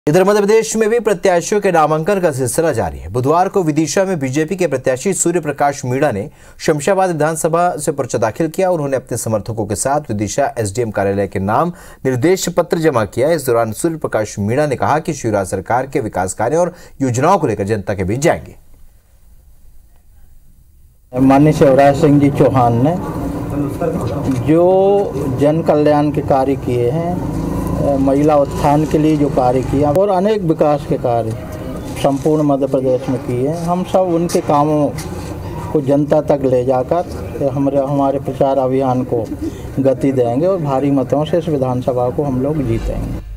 इधर मध्य प्रदेश में भी प्रत्याशियों के नामांकन का सिलसिला जारी है। बुधवार को विदिशा में बीजेपी के प्रत्याशी सूर्य प्रकाश मीणा ने शमशाबाद विधानसभा से पर्चा दाखिल किया। उन्होंने अपने समर्थकों के साथ विदिशा एसडीएम कार्यालय के नाम निर्देश पत्र जमा किया। इस दौरान सूर्य प्रकाश मीणा ने कहा कि शिवराज सरकार के विकास कार्यों और योजनाओं को लेकर जनता के बीच जाएंगे। माननीय शिवराज सिंह जी चौहान ने जो जन कल्याण के कार्य किए हैं, महिला उत्थान के लिए जो कार्य किया और अनेक विकास के कार्य संपूर्ण मध्य प्रदेश में किए हैं, हम सब उनके कामों को जनता तक ले जाकर हमारे प्रचार अभियान को गति देंगे और भारी मतों से इस विधानसभा को हम लोग जीतेंगे।